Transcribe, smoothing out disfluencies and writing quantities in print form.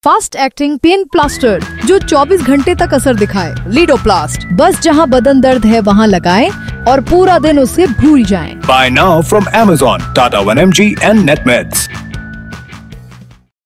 Fast acting pen plaster जो 24 घंटे तक असर दिखाए। लीडोप्लास्ट, बस जहां बदन दर्द है वहां लगाएं और पूरा दिन उससे भूल जाएं। Buy now from Amazon, Tata 1mg and NetMeds.